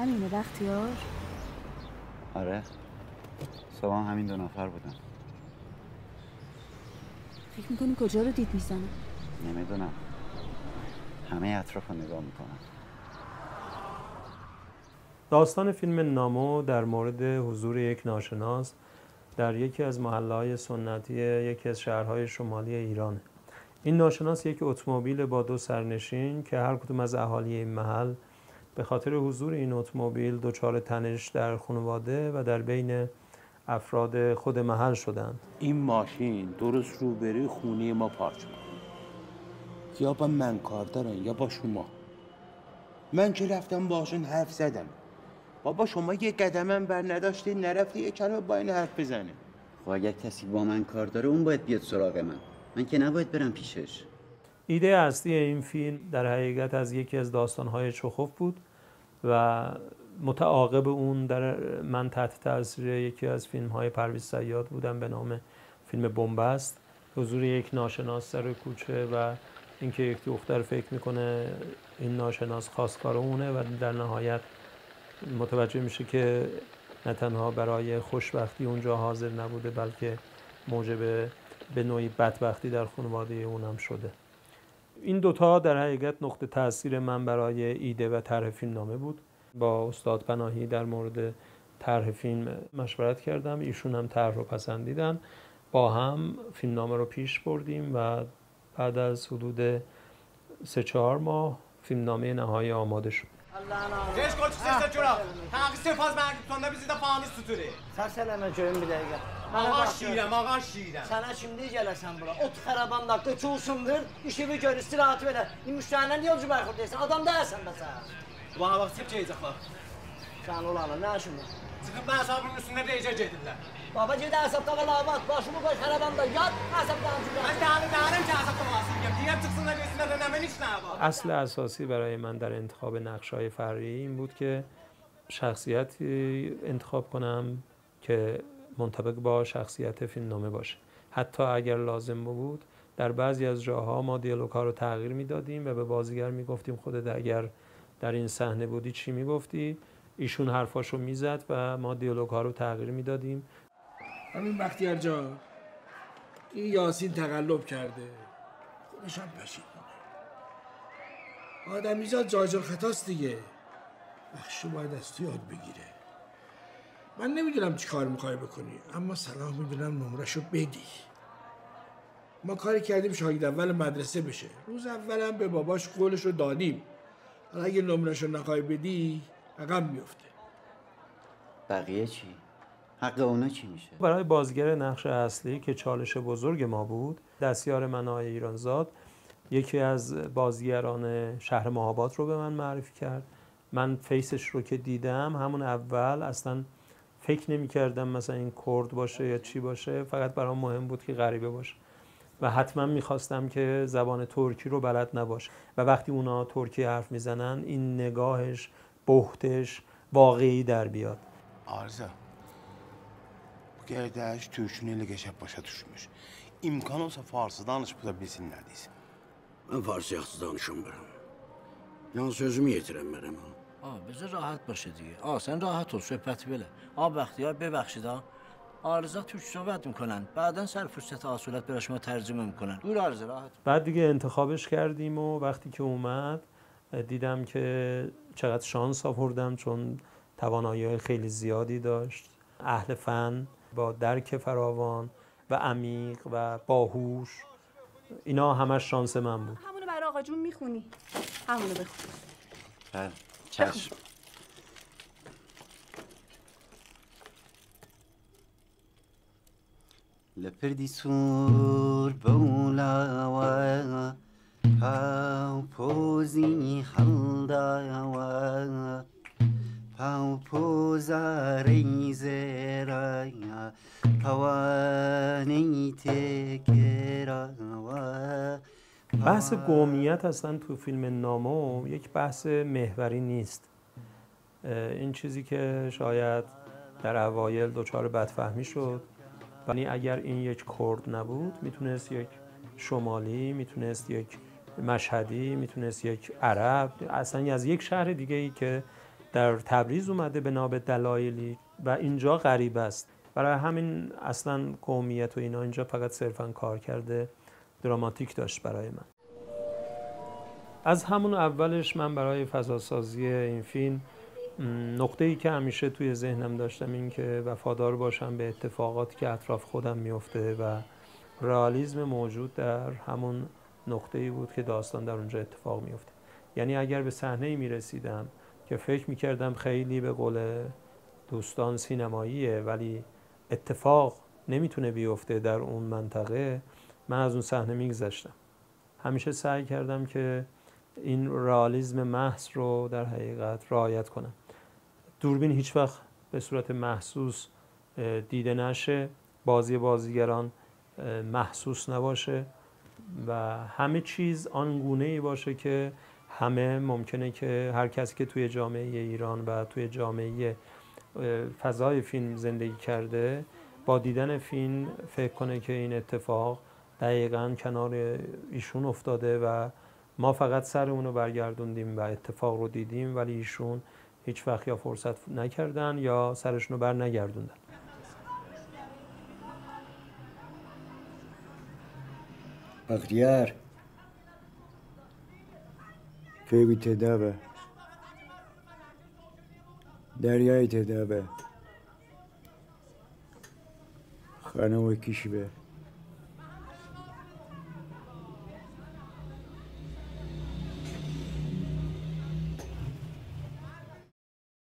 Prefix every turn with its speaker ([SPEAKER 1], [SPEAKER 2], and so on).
[SPEAKER 1] همینه بختیار؟
[SPEAKER 2] آره، صبح همین 2 نفر بودن.
[SPEAKER 1] فکر میکنی کجا رو دید میزنه؟
[SPEAKER 2] نمیدونم، همه اطراف رو نگاه میکنم.
[SPEAKER 3] داستان فیلم نامو در مورد حضور یک ناشناس در یکی از محله‌های سنتی یکی از شهرهای شمالی ایرانه. این ناشناس یک اتومبیل با 2 سرنشین که هر کدوم از اهالی این محل به خاطر حضور این اتومبیل دچار تنش در خانواده و در بین افراد خود محل شدند.
[SPEAKER 4] این ماشین درست روبروی خونه ما پارک می‌کنه. یا با من کار دارن یا با شما. من که رفتم باشون حرف زدم. بابا شما یه قدمم بر نداشتی نرفتی یه کلمه با این حرف بزنی.
[SPEAKER 2] خب اگر کسی با من کار داره اون باید بیاد سراغ من که نباید برم پیشش.
[SPEAKER 3] ایده اصلی این فیلم در حقیقت از یکی از داستان‌های چخوف بود و متعاقب اون من تحت تاثیر یکی از فیلم‌های پرویز صیاد بودم به نام فیلم بنبست. حضور یک ناشناس سر کوچه و اینکه یک دختر فکر میکنه این ناشناس خواستگار اونه و در نهایت متوجه میشه که نه تنها برای خوشبختی اونجا حاضر نبوده بلکه موجب به نوعی بدبختی در خانواده اونم شده. این دوتا در حقیقت نقطه تاثیر من برای ایده و طرح فیلم نامه بود. با استاد پناهی در مورد طرح فیلم مشورت کردم، ایشون هم طرح رو پسندیدن. با هم فیلم نامه رو پیش بردیم و بعد از حدود 3-4 ماه فیلم نامه نهایی آماده شد.
[SPEAKER 5] Geç koç sesle çora. Taqisi faz mən sonda bizi də fanı sütürü.
[SPEAKER 6] Sən sənə görüm bir dəqiqə.
[SPEAKER 5] Ağaç şiirəm, ağaç şiirəm.
[SPEAKER 6] Sənə şimdi gələsən bura. Ot xarabanda qıçılsındır, işimi gör, istirahat verə. Müştərilər niyə yolcu bıraxır deyirsən? Adam deyəsən də sən.
[SPEAKER 5] Bana bax çıxıb gedəcəklər.
[SPEAKER 6] Sən olanı nə işin var?
[SPEAKER 5] Çıxıb mən hesabımın üstündə deyəcək gedirlər.
[SPEAKER 6] Baba gedə hesabda qalavat, başımı qoy xarabanda yat, hesabdan cürət.
[SPEAKER 5] Mən dağım ki hesabda vasıyım. Deyəm çıxsınlar desinlər də nə mən heç nə var.
[SPEAKER 3] اصل اساسی برای من در انتخاب نقش‌های فرعی این بود که شخصیتی انتخاب کنم که منطبق با شخصیت فیلمنامه باشه. حتی اگر لازم بود در بعضی از جاها ما دیالوگ‌ها رو تغییر میدادیم و به بازیگر میگفتیم خودت اگر در این صحنه بودی چی میگفتی؟ ایشون حرفاشو میزد و ما دیالوگ‌ها رو تغییر میدادیم.
[SPEAKER 7] همین بختیار جان این یاسین تقلب کرده خودش هم پشیمونه. آدمیزاد جاجر خطاست دیگه. بخشو باید از تو یاد بگیره. من نمیدونم چی کار میخوای بکنی اما صلاح میدونم نمرشو بدی. ما کاری کردیم شاگرد اول مدرسه بشه. روز اولم به باباش قولش رو دادیم. حالا اگه نمرشو نخوای بدی عقب میفته.
[SPEAKER 2] بقیه چی؟ حق اونا چی میشه؟
[SPEAKER 3] برای بازیگر نقش اصلی که چالش بزرگ ما بود، دستیار من آقای ایرانزاد یکی از بازیگران شهر مهاباد رو به من معرفی کرد. من فیسش رو که دیدم همون اول اصلا فکر نمی کردم مثلا این کرد باشه یا چی باشه، فقط برام مهم بود که غریبه باشه و حتما میخواستم که زبان ترکی رو بلد نباشه و وقتی اونا ترکی حرف میزنن این نگاهش، بهتش واقعی در بیاد.
[SPEAKER 4] Arıza. Bu gerdeğiş Türk'ün elə qəşəb başa düşmüş. İmkan olsa Farsı danışıb da bilsin nə deyirsən.
[SPEAKER 8] Mən Farsı yaxşı danışamıram. Yalnız sözümü yetirəmərəm.
[SPEAKER 6] Bizə rahat başı دیگه. sən rahat ol, söhbəti belə. Bəxtiyar ببخشید آرزا ترک صحبت میکنن بعداً سر فرصت آسولت برای شما ترجمه میکنن. دور آرزا راحت.
[SPEAKER 3] بعد دیگه انتخابش کردیم و وقتی که اومد دیدم که چقدر شانس آوردم چون توانایی‌های خیلی زیادی داشت. اهل فن با درک فراوان و عمیق و باهوش، اینا همش شانس من بود.
[SPEAKER 1] همونو برای آقا جون میخونی؟ همونو بخون.
[SPEAKER 2] بله چشم. لپردی سور بولا و پوزی حلدا و پوزا ریزرا پوانی تکرا.
[SPEAKER 3] بحث قومیت اصلا تو فیلم نامو یک بحث محوری نیست. این چیزی که شاید در اوایل دچار بدفهمی شد، ولی اگر این یک کرد نبود میتونست یک شمالی، میتونست یک مشهدی، میتونست یک عرب، اصلا از یک شهر دیگه ای که در تبریز اومده بنا به دلایلی و اینجا غریبه است. برای همین اصلا قومیت و اینا اینجا فقط صرفا کار کرده دراماتیک داشت برای من. از همون اولش من برای فضاسازی این فیلم نقطه‌ای که همیشه توی ذهنم داشتم این که وفادار باشم به اتفاقاتی که اطراف خودم میفته و رئالیسم موجود در همون نقطه‌ای بود که داستان در اونجا اتفاق میفته. یعنی اگر به صحنه‌ای میرسیدم که فکر میکردم خیلی به قول دوستان سینماییه ولی اتفاق نمیتونه بیفته در اون منطقه، من از اون صحنه میگذشتم. همیشه سعی کردم که این رئالیسم محض رو در حقیقت رعایت کنم. دوربین هیچ وقت به صورت محسوس دیده نشه، بازی بازیگران محسوس نباشه و همه چیز آنگونه‌ای باشه که همه ممکنه که هر کسی که توی جامعه ایران و توی جامعه فضای فیلم زندگی کرده با دیدن فیلم فکر کنه که این اتفاق دقیقاً کنار ایشون افتاده و ما فقط سرمون رو برگردوندیم و اتفاق رو دیدیم ولی ایشون هیچ وقت یا فرصت نکردن یا سرشون رو بر نگردوندن.
[SPEAKER 9] بختیار فیبی تدابه دریای تدابه خانه و کشبه